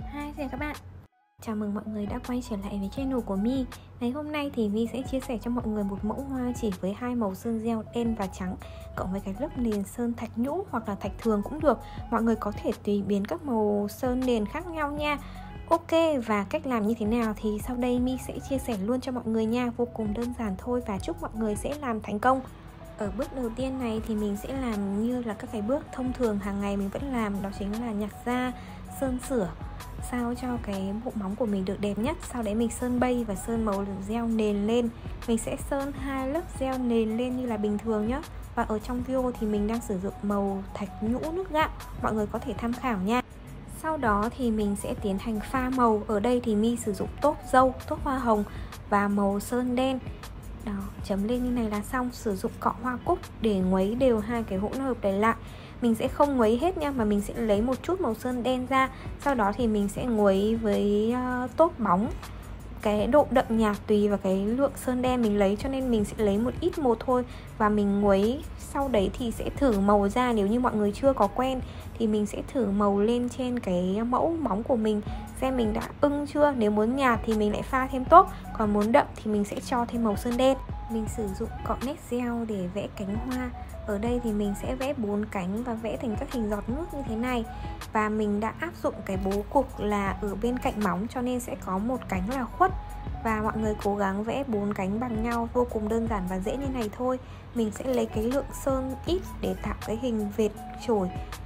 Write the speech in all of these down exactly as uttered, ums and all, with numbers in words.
Hi, chào các bạn. Chào mừng mọi người đã quay trở lại với channel của My. Ngày hôm nay thì My sẽ chia sẻ cho mọi người một mẫu hoa chỉ với hai màu sơn gel đen và trắng, cộng với cái lớp nền sơn thạch nhũ hoặc là thạch thường cũng được. Mọi người có thể tùy biến các màu sơn nền khác nhau nha. Ok, và cách làm như thế nào thì sau đây My sẽ chia sẻ luôn cho mọi người nha. Vô cùng đơn giản thôi và chúc mọi người sẽ làm thành công. Ở bước đầu tiên này thì mình sẽ làm như là các cái bước thông thường hàng ngày mình vẫn làm, đó chính là nhặt da, sơn sửa sao cho cái bộ móng của mình được đẹp nhất. Sau đấy mình sơn bay và sơn màu gel nền lên. Mình sẽ sơn hai lớp gel nền lên như là bình thường nhé. Và ở trong video thì mình đang sử dụng màu thạch nhũ nước gạo, mọi người có thể tham khảo nha. Sau đó thì mình sẽ tiến hành pha màu. Ở đây thì My sử dụng tốt dâu, tốt hoa hồng và màu sơn đen. Đó, chấm lên như này là xong. Sử dụng cọ hoa cúc để nguấy đều hai cái hỗn hợp này lại. Mình sẽ không nguấy hết nha, mà mình sẽ lấy một chút màu sơn đen ra. Sau đó thì mình sẽ nguấy với uh, tốt bóng. Cái độ đậm nhạt tùy vào cái lượng sơn đen mình lấy, cho nên mình sẽ lấy một ít một thôi. Và mình nguấy, sau đấy thì sẽ thử màu ra. Nếu như mọi người chưa có quen thì mình sẽ thử màu lên trên cái mẫu móng của mình, xem mình đã ưng chưa. Nếu muốn nhạt thì mình lại pha thêm tốt, còn muốn đậm thì mình sẽ cho thêm màu sơn đen. Mình sử dụng cọ nét gel để vẽ cánh hoa. Ở đây thì mình sẽ vẽ bốn cánh và vẽ thành các hình giọt nước như thế này. Và mình đã áp dụng cái bố cục là ở bên cạnh móng, cho nên sẽ có một cánh là khuất. Và mọi người cố gắng vẽ bốn cánh bằng nhau, vô cùng đơn giản và dễ như này thôi. Mình sẽ lấy cái lượng sơn ít để tạo cái hình vệt chổi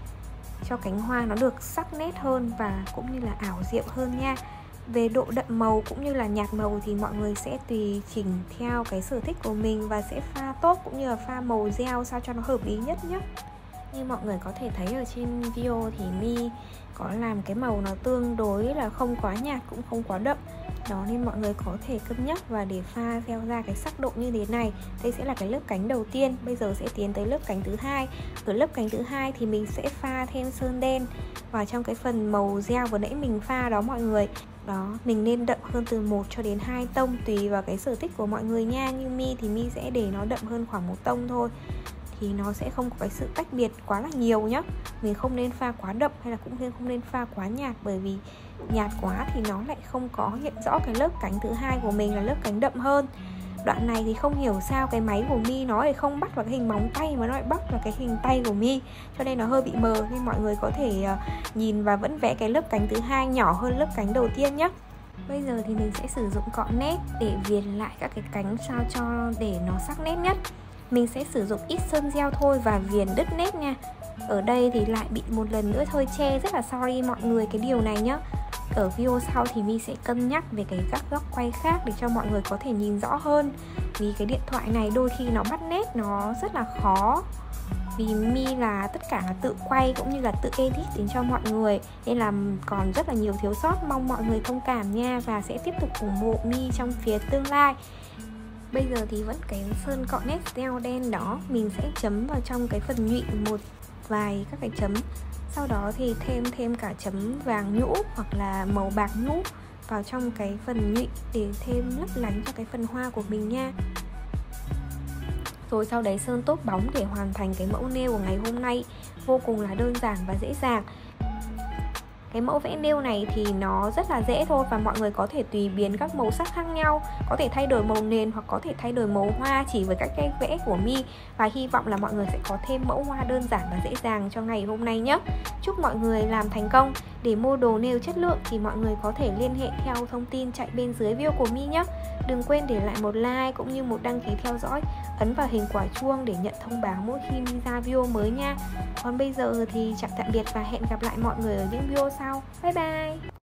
cho cánh hoa nó được sắc nét hơn và cũng như là ảo diệu hơn nha. Về độ đậm màu cũng như là nhạt màu thì mọi người sẽ tùy chỉnh theo cái sở thích của mình và sẽ pha tốt cũng như là pha màu gel sao cho nó hợp lý nhất nhé. Như mọi người có thể thấy ở trên video thì My có làm cái màu nó tương đối là không quá nhạt cũng không quá đậm. Đó, nên mọi người có thể cân nhắc và để pha theo ra cái sắc độ như thế này. Đây sẽ là cái lớp cánh đầu tiên. Bây giờ sẽ tiến tới lớp cánh thứ hai. Ở lớp cánh thứ hai thì mình sẽ pha thêm sơn đen vào trong cái phần màu gel vừa nãy mình pha đó mọi người. Đó, mình nên đậm hơn từ một cho đến hai tông tùy vào cái sở thích của mọi người nha. Như My thì My sẽ để nó đậm hơn khoảng một tông thôi, thì nó sẽ không có cái sự tách biệt quá là nhiều nhá. Mình không nên pha quá đậm hay là cũng không nên pha quá nhạt, bởi vì nhạt quá thì nó lại không có hiện rõ cái lớp cánh thứ hai của mình là lớp cánh đậm hơn. Đoạn này thì không hiểu sao cái máy của My nó lại không bắt vào cái hình móng tay mà nó lại bắt vào cái hình tay của My, cho nên nó hơi bị mờ, nên mọi người có thể uh, nhìn và vẫn vẽ cái lớp cánh thứ hai nhỏ hơn lớp cánh đầu tiên nhé. Bây giờ thì mình sẽ sử dụng cọ nét để viền lại các cái cánh sao cho để nó sắc nét nhất. Mình sẽ sử dụng ít sơn gel thôi và viền đứt nét nha. Ở đây thì lại bị một lần nữa hơi che, rất là sorry mọi người cái điều này nhá. Ở video sau thì My sẽ cân nhắc về cái các góc quay khác để cho mọi người có thể nhìn rõ hơn. Vì cái điện thoại này đôi khi nó bắt nét nó rất là khó. Vì My là tất cả là tự quay cũng như là tự edit đến cho mọi người, nên là còn rất là nhiều thiếu sót. Mong mọi người thông cảm nha, và sẽ tiếp tục ủng hộ My trong phía tương lai. Bây giờ thì vẫn cái sơn cọ nét gel đen đó, mình sẽ chấm vào trong cái phần nhụy một vài các cái chấm. Sau đó thì thêm thêm cả chấm vàng nhũ hoặc là màu bạc nhũ vào trong cái phần nhụy để thêm lấp lánh cho cái phần hoa của mình nha. Rồi sau đấy sơn tốt bóng để hoàn thành cái mẫu nail của ngày hôm nay. Vô cùng là đơn giản và dễ dàng. Cái mẫu vẽ nail này thì nó rất là dễ thôi, và mọi người có thể tùy biến các màu sắc khác nhau, có thể thay đổi màu nền hoặc có thể thay đổi màu hoa chỉ với các cái vẽ của My. Và hy vọng là mọi người sẽ có thêm mẫu hoa đơn giản và dễ dàng cho ngày hôm nay nhé. Chúc mọi người làm thành công. Để mua đồ nail chất lượng thì mọi người có thể liên hệ theo thông tin chạy bên dưới video của My nhé. Đừng quên để lại một like cũng như một đăng ký theo dõi, ấn vào hình quả chuông để nhận thông báo mỗi khi My ra video mới nha. Còn bây giờ thì chào tạm biệt và hẹn gặp lại mọi người ở những video sau. Bye bye!